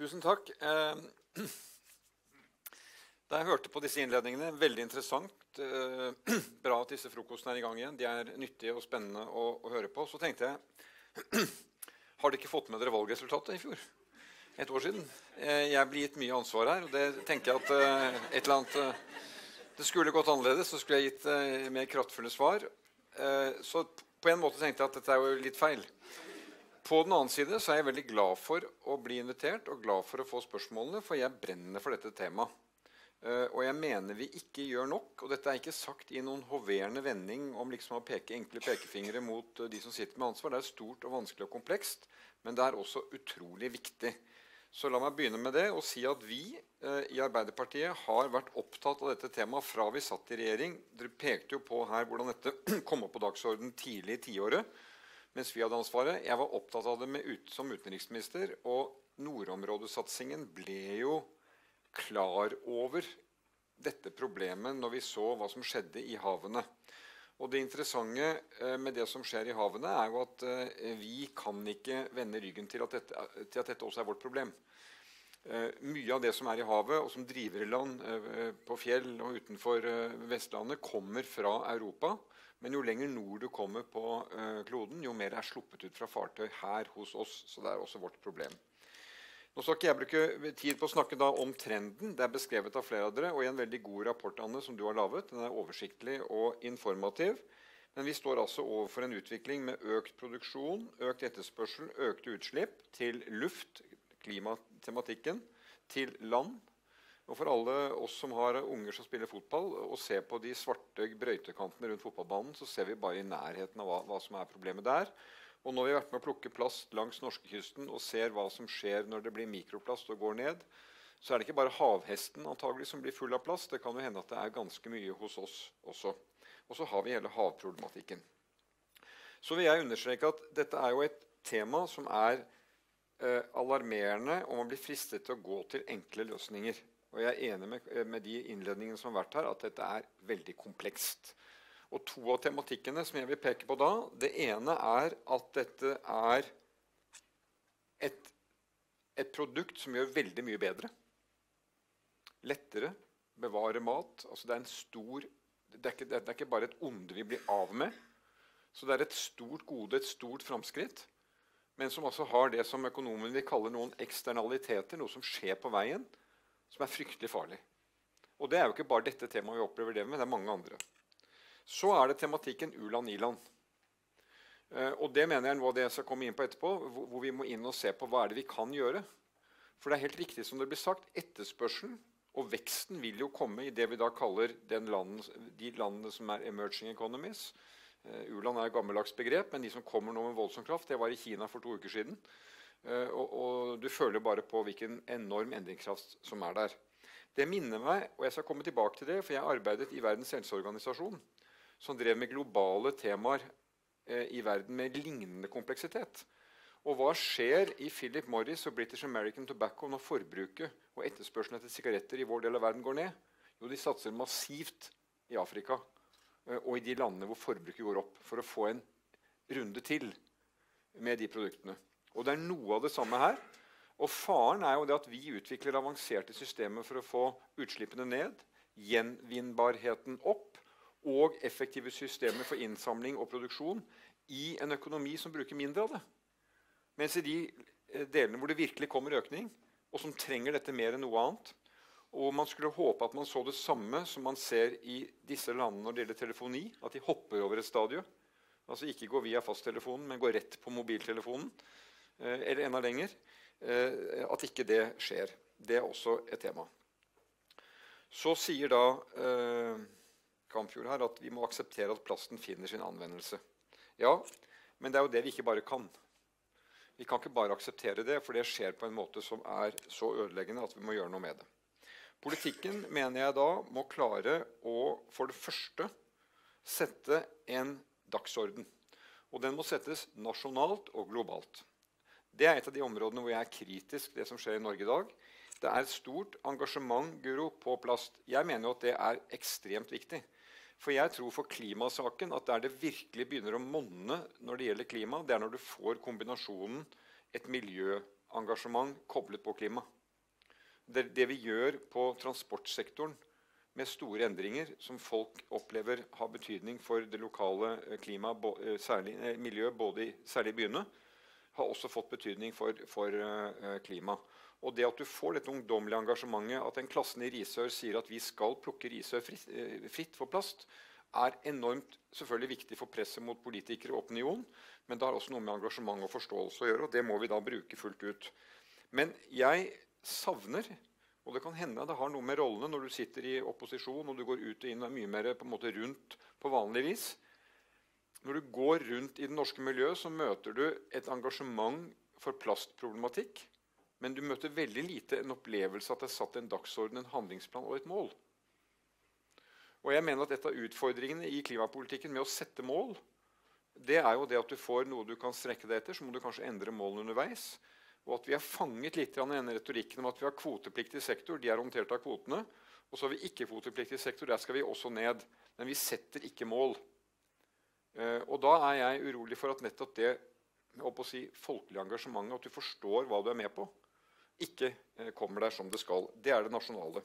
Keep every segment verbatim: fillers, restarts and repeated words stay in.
Tusen takk. Eh, da jeg hørte på disse innledningene, veldig interessant, eh, bra at disse frokostene er i gang igjen, de er nyttige og spennende å, å høre på, så tenkte jeg, har dere ikke fått med dere valgresultatet i fjor? Et år siden. Eh, jeg blir gitt mye ansvar her, og det tenker jeg at eh, et eller annet, eh, det skulle gått annerledes, så skulle jeg gitt eh, mer kraftfulle svar. Eh, så på en måte tenkte jeg at dette er jo litt feil. På den annen side så er jeg veldig glad for å bli invitert og glad for å få spørsmålene, for jeg brenner for dette temaet. Uh, og jeg mener vi ikke gjør nok, og dette er ikke sagt i noen hoverende vending om liksom å peke enkle pekefingre mot uh, de som sitter med ansvar. Det er stort og vanskelig og komplekst, men det er også utrolig viktig. Så la meg begynne med det og si at vi uh, i Arbeiderpartiet har vært opptatt av dette temaet fra vi satt i regjering. Dere pekte jo på her hvordan dette kom opp på dagsordenen tidlig i tiåret, mens vi hadde ansvaret. Jeg var opptatt av det med ut, som utenriksminister, og nordområdesatsingen ble jo klar over dette problemet når vi så hva som skjedde i havene. Og det interessante eh, med det som skjer i havene er jo at eh, vi kan ikke vende ryggen til at dette, til at dette også er vårt problem. Eh, mye av det som er i havet, og som driver i land eh, på fjell og utenfor eh, Vestlandet, kommer fra Europa. Men jo lenger nord du kommer på uh, kloden, jo mer er sluppet ut fra fartøy her hos oss. Så det er også vårt problem. Nå skal ikke jeg bruke tid på å snakke da om trenden. Det er beskrevet av flere av dere, og i en veldig god rapport, Anne, som du har lavet. Den er oversiktlig og informativ. Men vi står altså overfor en utvikling med økt produksjon, økt etterspørsel, økte utslipp til luft, klimatematikken, til land. Og for alle oss som har unger som spiller fotball, og ser på de svarte brøytekantene rundt fotballbanen, så ser vi bare i nærheten av hva, hva som er problemet der. Og når vi har vært med å plukke plast langs norskekysten og ser hva som skjer når det blir mikroplast og går ned, så er det ikke bare havhesten antagelig som blir full av plast. Det kan jo hende at det er ganske mye hos oss også. Og så har vi hele havproblematikken. Så vil jeg understreke at dette er jo et tema som er eh, alarmerende, og man blir fristet til å gå til enkle løsninger. Og jeg er enig med, med de innledningene som har vært her, at dette er veldig komplekst. Og to av tematikkene som jeg vil peke på da, det ene er at dette er et, et produkt som gjør veldig mye bedre. Lettere, bevare mat. Altså det er en stor, det er ikke, det er ikke bare et onde vi blir av med. Så det er et stort gode, et stort fremskritt, men som også har det som økonomen vil kalle noen eksternaliteter, noe som skjer på veien, som er fryktelig farlig. Og det er jo ikke bare dette temaet vi opplever det med, det er mange andre. Så er det tematikken u-land-i-land. Uh, og det mener jeg er noe av det jeg skal komme inn på etterpå, hvor, hvor vi må inn og se på hva er det vi kan gjøre. For det er helt riktig som det blir sagt, etterspørselen og veksten vil jo komme i det vi da kaller den land, de landene som er emerging economies. Uh, u-land er et gammeldags begrep, men de som kommer nå med voldsom kraft, det var i Kina for to uker siden. Uh, og, og du føler bare på hvilken enorm endringskraft som er der. Det minner meg, og jeg skal komme tilbake til det, for jeg arbeidet i Verdens helseorganisasjon, som drev med globale temaer uh, i verden med lignende kompleksitet. Og hva skjer i Philip Morris og British American Tobacco når forbruket og etterspørselen etter sigaretter i vår del av verden går ned? Jo, de satser massivt i Afrika uh, og i de landene hvor forbruket går opp, for å få en runde til med de produktene. Og det er noe av det samme her. Og faren er jo det at vi utvikler avanserte systemer for å få utslippene ned, gjenvinnbarheten opp, og effektive systemer for innsamling og produksjon i en økonomi som bruker mindre av det. Mens i de delene hvor det virkelig kommer økning, og som trenger dette mer enn noe annet, og man skulle håpe at man så det samme som man ser i disse landene når det gjelder telefoni, at de hopper over et stadium, altså ikke går via fasttelefonen, men går rett på mobiltelefonen, eller enda lenger, at ikke det skjer. Det er også et tema. Så sier da eh, Kampfjord her at vi må akseptere at plasten finner sin anvendelse. Ja, men det er jo det vi ikke bare kan. Vi kan ikke bare akseptere det, for det skjer på en måte som er så ødeleggende at vi må gjøre noe med det. Politikken, mener jeg da, må klare å for det første sette en dagsorden. Og den må settes nasjonalt og globalt. Det er et av de områdene hvor jeg er kritisk det som skjer i Norge i dag. Det er et stort engasjement, Guro, på plast. Jeg mener jo at det er ekstremt viktig. For jeg tror for klimasaken at der det virkelig begynner å monne når det gjelder klima, det er når du får kombinasjonen et miljø engasjement koblet på klima. Det, det vi gjør på transportsektoren med store endringer som folk opplever har betydning for det lokale klima, særlig miljø, både i, særlig i byene, har også fått betydning for, for uh, klima. Og det at du får dette ungdommelige engasjementet, at en klassen i Risør sier at vi skal plukke Risør fritt, fritt for plast, er enormt selvfølgelig viktig for presset mot politikere og opinion, men det har også noe med engasjement og forståelse å gjøre, og det må vi da bruke fullt ut. Men jeg savner, og det kan hende det har noe med rollene når du sitter i opposisjon, og du går ut og inn og er mye mer på en måte rundt på vanlig vis. Når du går rundt i det norske miljøet, så møter du et engasjement for plastproblematikk, men du møter veldig lite en opplevelse at det er satt en dagsorden, en handlingsplan og et mål. Og jeg mener at et av utfordringene i klimapolitikken med å sette mål, det er jo det at du får noe du kan strekke deg etter, så må du kanskje endre målene underveis. Og at vi har fanget litt av denne retorikken om at vi har kvotepliktig sektor, de er håndtert av kvotene, og så har vi ikke kvotepliktig sektor, der skal vi også ned. Men vi setter ikke mål. Og da er jeg urolig for at nettopp det å si, folkelige engasjementet, at du forstår hva du er med på, ikke kommer der som det skal. Det er det nasjonale.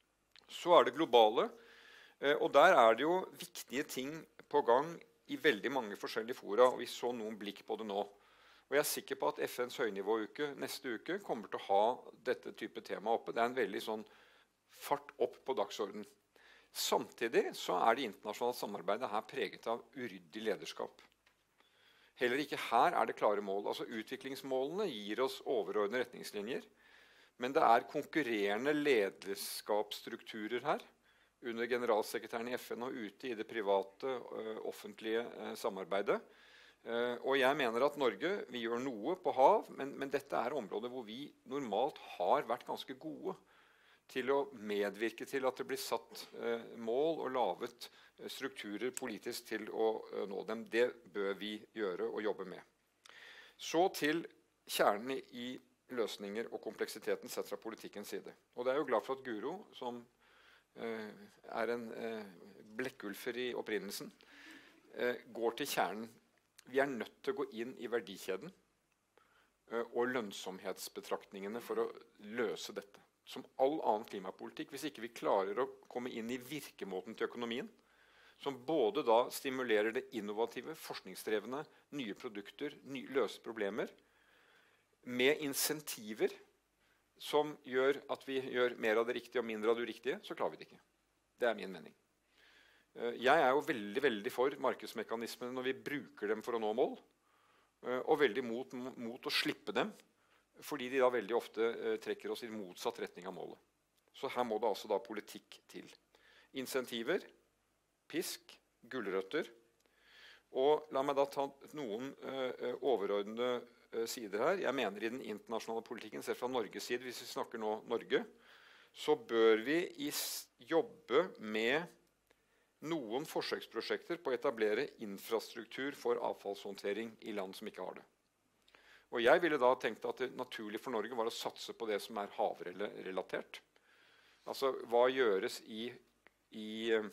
Så er det globale, og der er det jo viktige ting på gang i veldig mange forskjellige fora, og vi så noen blikk på det nå. Og jeg er sikker på at F N's høynivåuke neste uke kommer til å ha dette type tema oppe. Det er en veldig sånn fart opp på dagsordenen. Samtidig så er det internasjonale samarbeidet her preget av uryddig lederskap. Heller ikke her er det klare mål. Altså utviklingsmålene gir oss overordnede retningslinjer, men det er konkurrerende lederskapsstrukturer her, under generalsekretæren i F N og ute i det private, uh, offentlige uh, samarbeidet. Uh, og jeg mener at Norge, vi gjør noe på hav, men, men dette er områder hvor vi normalt har vært ganske gode til å medvirke til at det blir satt uh, mål og lavet uh, strukturer politisk til å uh, nå dem. Det bør vi gjøre og jobbe med. Så til kjernen i løsninger og kompleksiteten sett fra politikkens side. Og det er jo glad for at Guro, som uh, er en uh, blekkulfer i opprinnelsen, uh, går til kjernen. Vi er nødt til å gå inn i verdikjeden uh, og lønnsomhetsbetraktningene for å løse dette. Som all annen klimapolitikk, hvis ikke vi klarer å komme inn i virkemåten til økonomien, som både da stimulerer det innovative, forskningsdrevne, nye produkter, nye, løse problemer, med insentiver som gjør at vi gjør mer av det riktige og mindre av det uriktige, så klarer vi det ikke. Det er min mening. Jeg er jo veldig, veldig for markedsmekanismene når vi bruker dem for å nå mål, og veldig mot, mot å slippe dem, fordi de da veldig ofte eh, trekker oss i motsatt retning av målet. Så her må det altså da politikk til. Insentiver, pisk, gulrøtter, og la meg da ta noen eh, overordnede eh, sider her. Jeg mener i den internasjonale politikken, selv fra Norges side, hvis vi snakker nå Norge, så bør vi i, jobbe med noen forsøksprosjekter på å etablere infrastruktur for avfallshåndtering i land som ikke har det. Og jeg ville da tenkt at det naturlig for Norge var å satse på det som er havrelatert. Altså, hva gjøres i, i uh,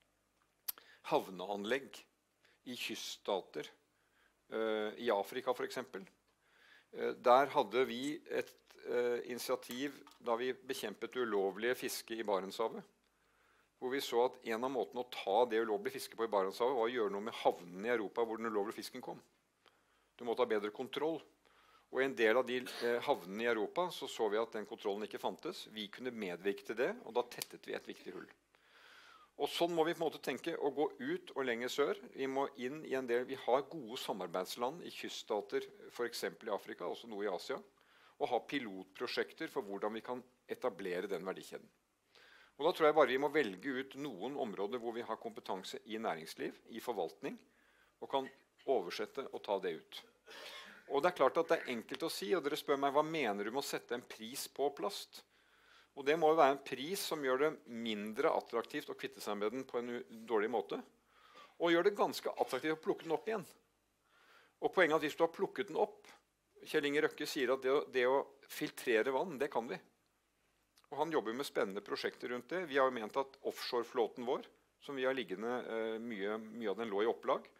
havneanlegg, i kyststater, uh, i Afrika for eksempel. Uh, der hadde vi et uh, initiativ da vi bekjempet ulovlige fiske i Barentshavet, hvor vi så at en av måtene å ta det ulovlige fiske på i Barentshavet var å gjøre noe med havnene i Europa hvor den ulovlige fisken kom. Du måtte ha bedre kontroll. Og i en del av de eh, havnene i Europa så så vi at den kontrollen ikke fantes. Vi kunne medvirke til det, og da tettet vi et viktig hull. Og sånn må vi på en måte tenke å gå ut og lenger sør. Vi må inn i en del, vi har gode samarbeidsland i kyststater, for eksempel i Afrika, også noe i Asia, og ha pilotprosjekter for hvordan vi kan etablere den verdikjeden. Og da tror jeg bare vi må velge ut noen områder hvor vi har kompetanse i næringsliv, i forvaltning, og kan oversette og ta det ut. Og det er klart at det er enkelt å si, og dere spør meg, hva mener du med å sette en pris på plast? Og det må jo være en pris som gjør det mindre attraktivt å kvitte seg med den på en dårlig måte, og gjør det ganske attraktivt å plukke den opp igjen. Og poenget er at hvis du har plukket den opp, Kjell Inge Røkke sier at det å, det å filtrere vann, det kan vi. Og han jobber med spennende prosjekter rundt det. Vi har jo ment at offshore-flåten vår, som vi har liggende, eh, mye, mye av den lå i opplag,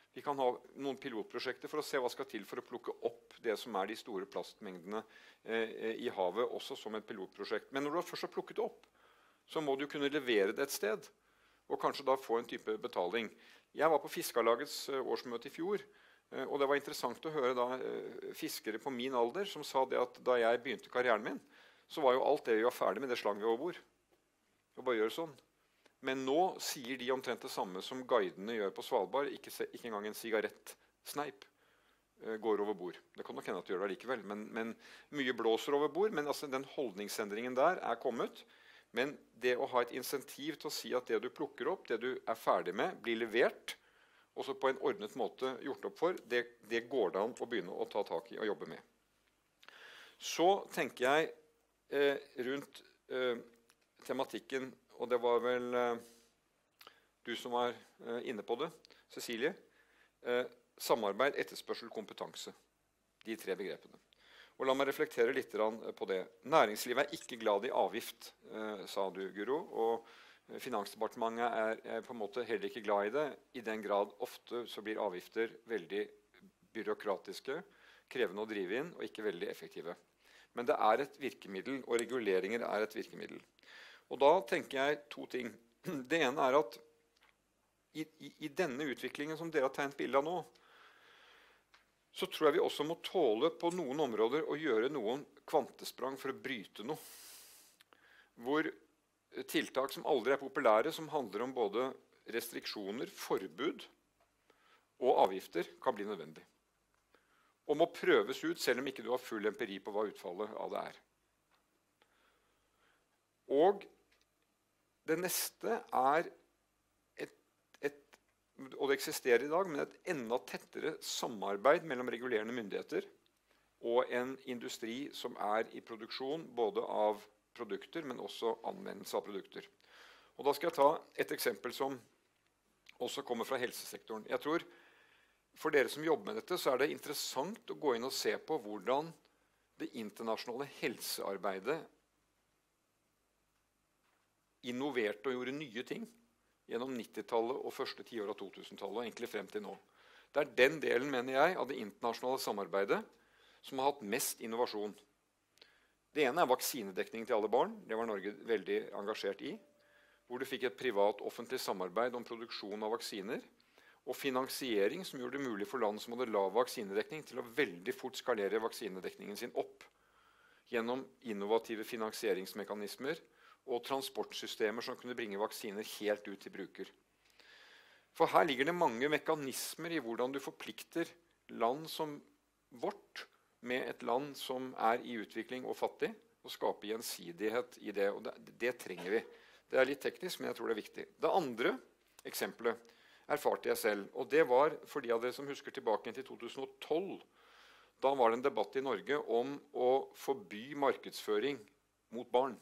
Vi kan ha noen pilotprosjekter for å se hva skal til for å plukke opp det som er de store plastmengdene eh, i havet, også som et pilotprosjekt. Men når du har først har plukket det opp, så må du kunne levere det et sted, og kanskje da få en type betaling. Jeg var på Fiskarlagets årsmøte i fjor, og det var interessant å høre da fiskere på min alder som sa det at da jeg begynte karrieren min, så var jo alt det vi var ferdig med, det slang vi over bord. Og bare gjøre sånn. Men nå sier de omtrent det samme som guidene gjør på Svalbard, ikke, se, ikke engang en sigarettsneip går over bord. Det kan nok hende at de gjør det likevel, men, men mye blåser over bord, men altså den holdningsendringen der er kommet. Men det å ha et insentiv til å si at det du plukker opp, det du er ferdig med, blir levert, og så på en ordnet måte gjort opp for, det, det går det an å begynne å ta tak i og jobbe med. Så tenker jeg eh, rundt eh, tematikken, og det var vel eh, du som var eh, inne på det, Cecilie, eh, samarbeid, etterspørsel, kompetanse. De tre begrepene. Og la meg reflektere litt på det. Næringslivet er ikke glad i avgift, eh, sa du, Guro. Og Finansdepartementet er, er på en måte heller ikke glad i det. I den grad ofte så blir avgifter veldig byråkratiske, krevende å drive inn, og ikke veldig effektive. Men det er et virkemiddel, og reguleringer er et virkemiddel. Og da tenker jeg to ting. Det ene er at i, i, i denne utviklingen som dere har tegnet bilde av nå, så tror jeg vi også må tåle på noen områder å gjøre noen kvantesprang for å bryte noe. Hvor tiltak som aldri er populære, som handler om både restriksjoner, forbud og avgifter, kan bli nødvendig. Og må prøves ut, selv om ikke du har full empiri på hva utfallet av det er. Og det neste er og det eksisterer i dag, men et enda tettere samarbeid mellom regulerende myndigheter og en industri som er i produksjon både av produkter, men også anvendelse av produkter. Og da skal jeg ta et eksempel som også kommer fra helsesektoren. Jeg tror for dere som jobber med dette, så er det interessant å gå inn og se på hvordan det internasjonale helsearbeidet innoverte og gjorde nye ting gjennom nittitallet og første tiår av totusentallet, og egentlig frem til nå. Det er den delen, mener jeg, av det internasjonale samarbeidet som har hatt mest innovasjon. Det ene er vaksinedekning til alle barn. Det var Norge veldig engasjert i. Hvor du fikk et privat-offentlig samarbeid om produksjon av vaksiner, og finansiering som gjorde det mulig for land som hadde lav vaksinedekning til å veldig fort skalere vaksinedekningen sin opp gjennom innovative finansieringsmekanismer og transportsystemer som kunne bringe vaksiner helt ut til bruker. For her ligger det mange mekanismer i hvordan du forplikter land som vårt med et land som er i utvikling og fattig, og skaper gjensidighet i det. Og det, det trenger vi. Det er litt teknisk, men jeg tror det er viktig. Det andre eksempelet erfarte jeg selv, og det var for de av dere som husker tilbake til to tusen og tolv. Da var det en debatt i Norge om å forby markedsføring mot barn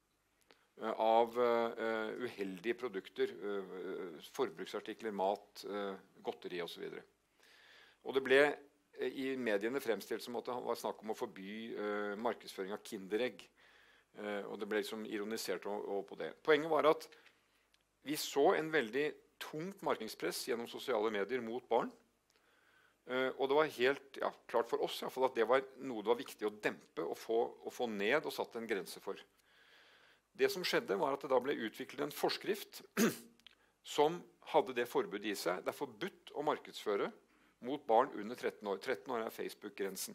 av uh, uheldige produkter, uh, forbruksartikler, mat, uh, godteri og så videre. Og det ble uh, i mediene fremstilt som at det var snakk om å forby uh, markedsføring av kinderegg. Uh, og det ble liksom ironisert over på det. Poenget var at vi så en veldig tungt markedspress gjennom sosiale medier mot barn. Uh, og det var helt ja, klart for oss i hvert fall, at det var noe det var viktig å dempe og få, og få ned og satt en grense for. Det som skjedde var at det da ble utviklet en forskrift som hadde det forbudet i seg. Det er forbudt å markedsføre mot barn under tretten år. tretten år er Facebook-grensen.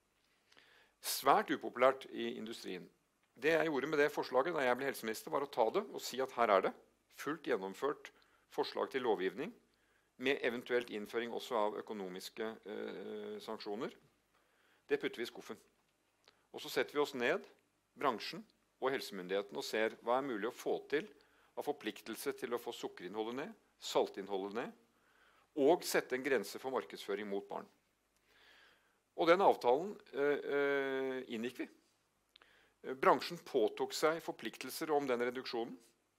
Svært upopulært i industrien. Det jeg gjorde med det forslaget da jeg ble helseminister, var å ta det og si at her er det. Fullt gjennomført forslag til lovgivning, med eventuelt innføring også av økonomiske eh, sanksjoner. Det putter vi i skuffen. Og så setter vi oss ned, bransjen, og helsemyndigheten og ser hva er mulig å få til av forpliktelse til å få sukkerinnholdet ned, saltinnholdet ned, og sette en grense for markedsføring mot barn. Og den avtalen eh, inngikk vi. Bransjen påtok seg forpliktelser om den reduksjonen,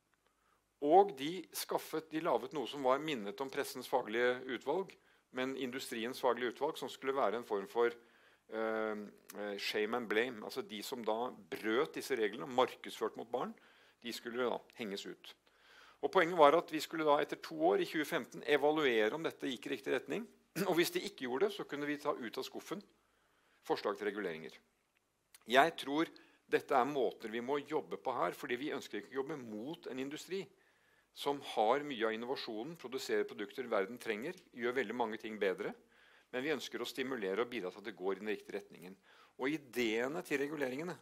og de, skaffet, de lavet noe som var minnet om pressens faglige utvalg, men industriens faglige utvalg, som skulle være en form for Uh, shame and blame, altså de som da brøt disse reglene, markedsført mot barn, de skulle da henges ut. Og poenget var at vi skulle da etter to år, i tjue femten, evaluere om dette gikk i riktig retning. Og hvis det ikke gjorde det, så kunne vi ta ut av skuffen forslag til reguleringer. Jeg tror dette er måter vi må jobbe på her, fordi vi ønsker ikke å jobbe mot en industri som har mye av innovasjonen, produserer produkter verden trenger, gjør veldig mange ting bedre, men vi ønsker å stimulere og bidra til at det går i den riktige retningen. Og ideene til reguleringene,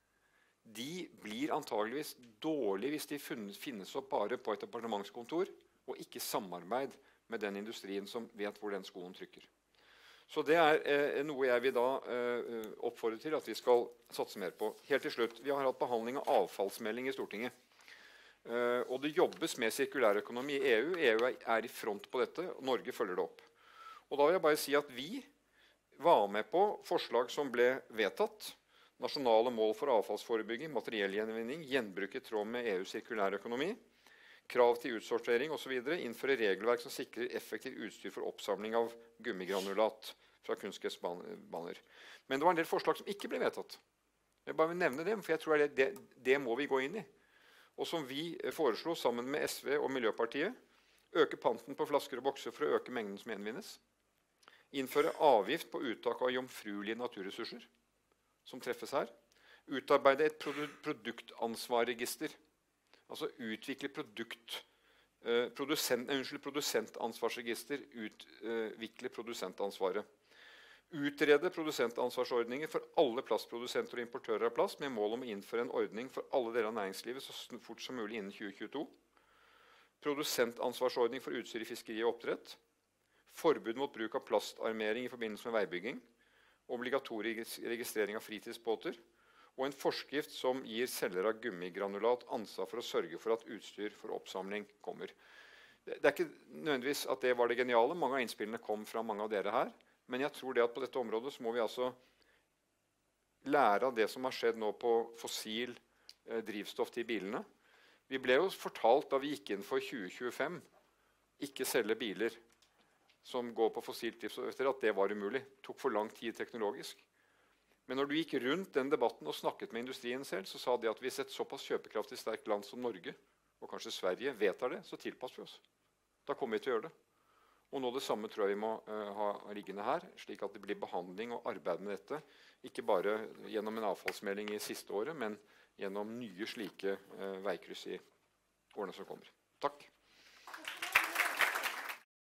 de blir antageligvis dårlige hvis de finnes opp bare på et departementskontor, og ikke samarbeid med den industrien som vet hvor den skoen trykker. Så det er eh, noe jeg vil da eh, oppfordre til at vi skal satse mer på. Helt til slutt, vi har hatt behandling av avfallsmelding i Stortinget. Uh, og det jobbes med sirkulærøkonomi i E U. E U er i front på dette, og Norge følger det opp. Og da vil jeg bare si at vi var med på forslag som ble vedtatt. Nasjonale mål for avfallsforebygging, materiellgjenvinning, gjenbruk i tråd med E U's sirkulærøkonomi, krav til utsortering osv. Innføre regelverk som sikrer effektiv utstyr for oppsamling av gummigranulat fra kunstgressbaner. Men det var en del forslag som ikke ble vedtatt. Jeg bare vil nevne dem, for jeg tror det, det, det må vi gå inn i. Og som vi foreslo sammen med S V og Miljøpartiet, øke panten på flasker og bokser for å øke mengden som gjenvinnes. Innføre avgift på uttak av jomfruelige naturressurser, som treffes her. Utarbeide et produktansvarregister, altså utvikle produkt, eh, produsent, unnskyld, produsentansvarsregister, utvikle produsentansvaret. Utrede produsentansvarsordninger for alle plastprodusenter og importører av plast med mål om å innføre en ordning for alle deler av næringslivet så fort som mulig innen tjue tjueto. Produsentansvarsordning for utstyr i fiskeri og oppdrett. Forbud mot bruk av plastarmering i forbindelse med veibygging. Obligatorisk registrering av fritidsbåter. Og en forskrift som gir selgere av gummigranulat ansvar for å sørge for at utstyr for oppsamling kommer. Det er ikke nødvendigvis at det var det geniale. Mange av innspillene kom fra mange av dere her. Men jeg tror det at på dette området så må vi altså lære av det som har skjedd nå på fossil eh, drivstoff til bilene. Vi ble jo fortalt da vi gikk inn for tjue tjuefem, ikke selge biler som går på fossilt drivstoff, at det var umulig. Det tok for lang tid teknologisk. Men når du gikk rundt den debatten og snakket med industrien selv, så sa de at hvis et såpass kjøpekraftig sterkt land som Norge, og kanskje Sverige, vedtar det, så tilpasser vi oss. Da kommer vi til å gjøre det. Og nå det samme tror jeg vi må uh, ha liggende her, slik at det blir behandling og arbeid med dette, ikke bare gjennom en avfallsmelding i siste året, men gjennom nye slike uh, veikryss i årene som kommer. Takk.